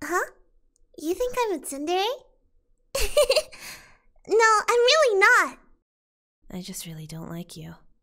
Huh? You think I'm a tsundere? No, I'm really not. I just really don't like you.